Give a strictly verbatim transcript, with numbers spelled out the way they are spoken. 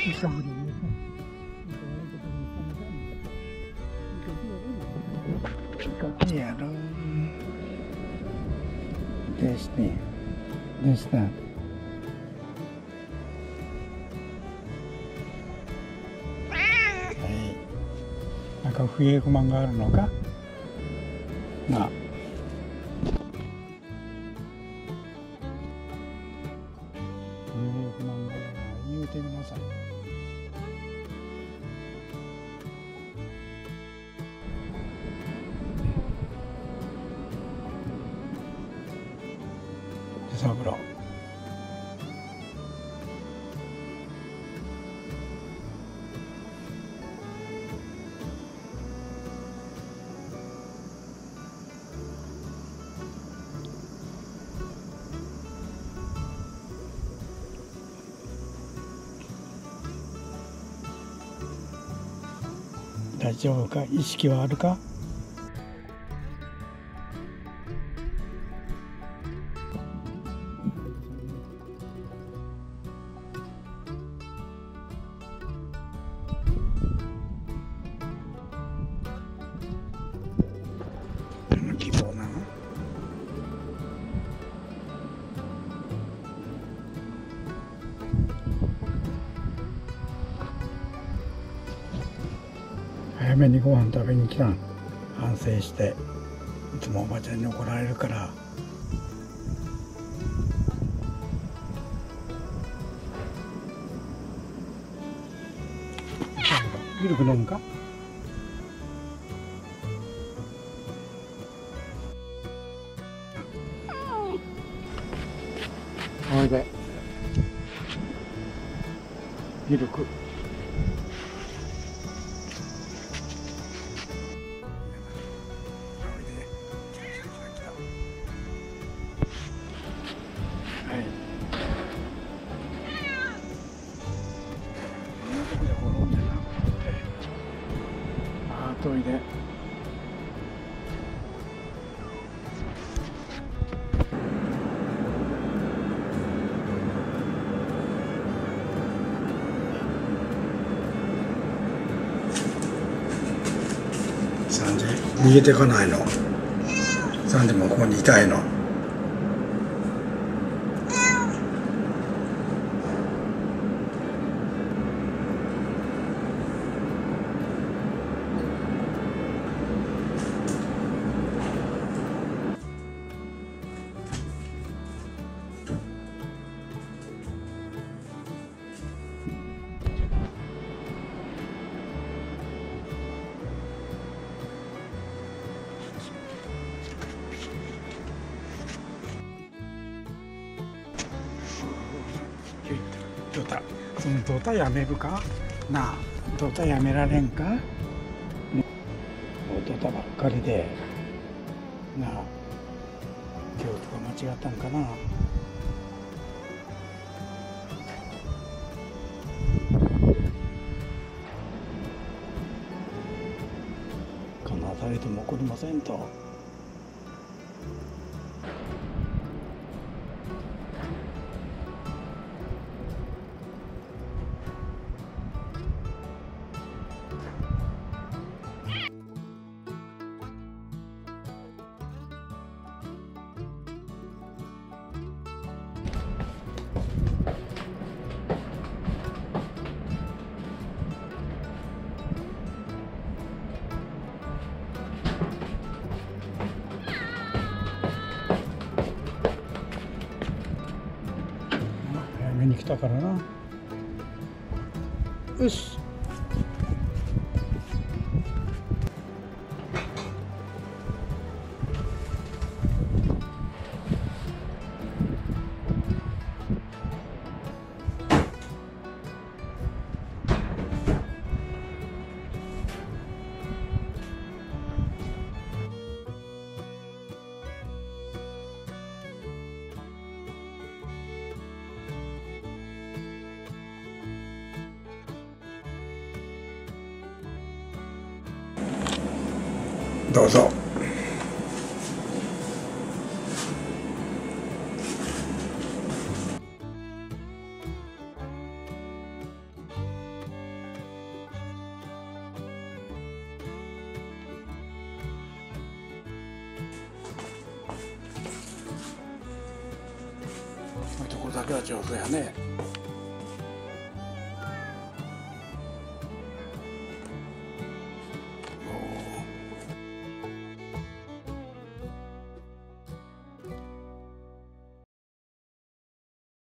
Bisa beri ya dong. Des nih, des nah. なんか冬不満があるのかなあ。冬不満があるな言うてみなさい。三郎。大丈夫か？意識はあるか？希望なの？早めにご飯食べに来たん。反省して、いつもおばちゃんに怒られるから。ミルク飲むか？おいで。ミルク。おいで。サンジ逃げてかないの？サンジもここにいたいの？ドタ、そのドタやめるかなあ。ドタやめられんか、ね、ドタばっかりでなあ。今日とか間違ったんかな。こんなされても怒りませんと。早めに来たからな。よし。どうぞ。 酒は上手やね。